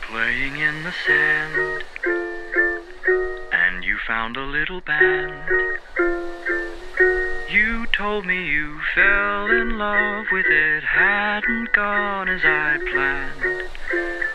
playing in the sand, and you found a little band. You told me you fell in love with it, hadn't gone as I'd planned.